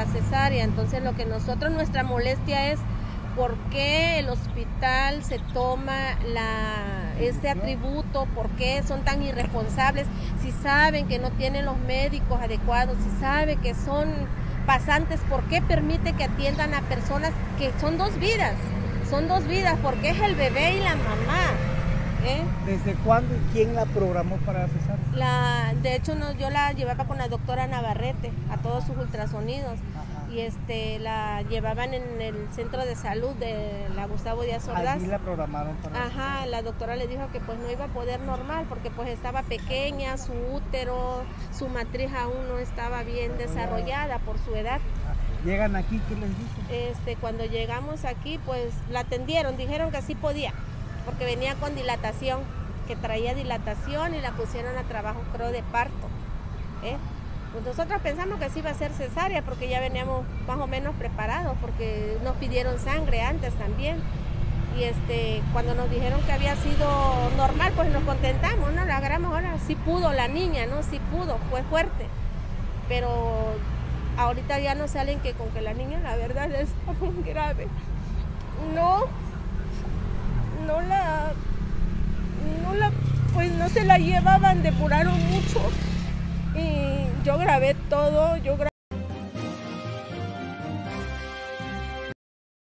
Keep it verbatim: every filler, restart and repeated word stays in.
cesárea. Entonces lo que nosotros, nuestra molestia es por qué el hospital se toma la, este atributo, por qué son tan irresponsables, si saben que no tienen los médicos adecuados, si saben que son pasantes, ¿por qué permite que atiendan a personas que son dos vidas? Son dos vidas, porque es el bebé y la mamá. ¿Eh? ¿Desde cuándo y quién la programó para la cesárea? La, de hecho, no, yo la llevaba con la doctora Navarrete a todos sus ultrasonidos. Ajá. Y este, la llevaban en el centro de salud de la Gustavo Díaz Ordaz. Allí la programaron para Ajá, la doctora le dijo que pues no iba a poder normal porque pues estaba pequeña, su útero, su matriz aún no estaba bien desarrollada por su edad. ¿Llegan aquí? ¿Qué les dicen? Este, cuando llegamos aquí pues la atendieron, dijeron que sí podía, porque venía con dilatación, que traía dilatación y la pusieron a trabajo, creo, de parto. ¿eh? Pues nosotros pensamos que sí iba a ser cesárea porque ya veníamos más o menos preparados, porque nos pidieron sangre antes también. Y este, cuando nos dijeron que había sido normal, pues nos contentamos, ¿no? La agarramos, ahora sí pudo la niña, ¿no? Sí pudo, fue fuerte. Pero ahorita ya no salen que con que la niña, la verdad, está muy grave. No. No la, no la, pues no se la llevaban, depuraron mucho y yo grabé todo, yo grabé